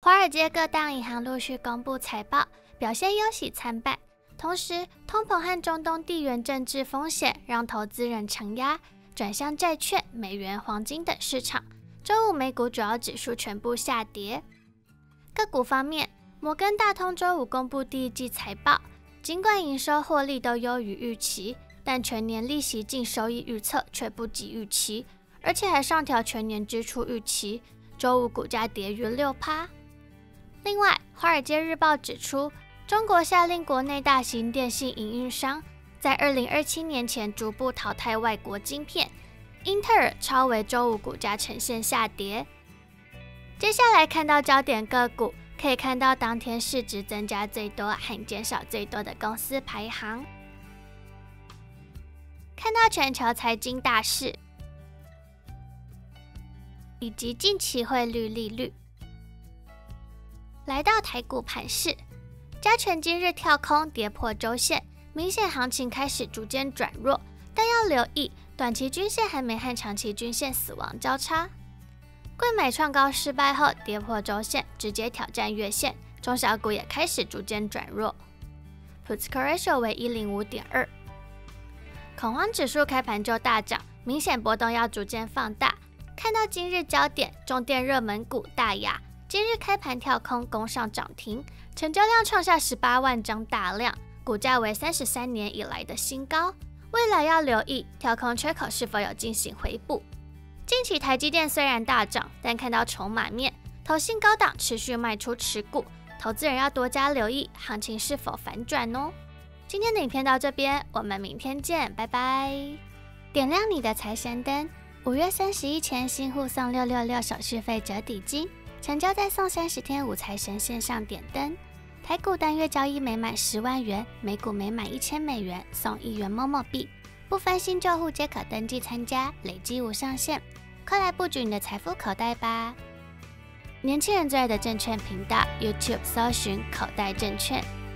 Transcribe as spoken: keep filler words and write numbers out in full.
华尔街各大银行陆续公布财报，表现忧喜参半。同时，通膨和中东地缘政治风险让投资人承压，转向债券、美元、黄金等市场。周五美股主要指数全部下跌。个股方面，摩根大通周五公布第一季财报，尽管营收获利都优于预期，但全年利息净收益预测却不及预期，而且还上调全年支出预期。周五股价跌逾 百分之六。另外，《华尔街日报》指出，中国下令国内大型电信营运商在二零二七年前逐步淘汰外国晶片。英特尔、超微周五股价呈现下跌。接下来看到焦点个股，可以看到当天市值增加最多和减少最多的公司排行。看到全球财经大事，以及近期汇率、利率。来到台股盘势，加权今日跳空跌破周线，明显行情开始逐渐转弱，但要留意短期均线还没和长期均线死亡交叉。柜买创高失败后跌破周线，直接挑战月线，中小股也开始逐渐转弱。Put Call Ratio 为 一百零五点二。恐慌指数开盘就大涨，明显波动要逐渐放大。看到今日焦点，重电热门股大亚今日开盘跳空攻上涨停，成交量创下十八万张大量，股价为三十三年以来的新高。未来要留意跳空缺口是否有进行回补。近期台积电虽然大涨，但看到筹码面，投信高档持续卖出持股，投资人要多加留意行情是否反转哦。今天的影片到这边，我们明天见，拜拜。点亮你的财神灯，五月三十一前新户送六六六手续费折抵金，成交再送三十天五财神线上点灯。台股单月交易每满十万元，美股每满一千美元送一元 Momo 币，不分新旧户皆可登记参加，累积无上限。快来布局你的财富口袋吧！年轻人最爱的证券频道 YouTube 搜寻口袋证券。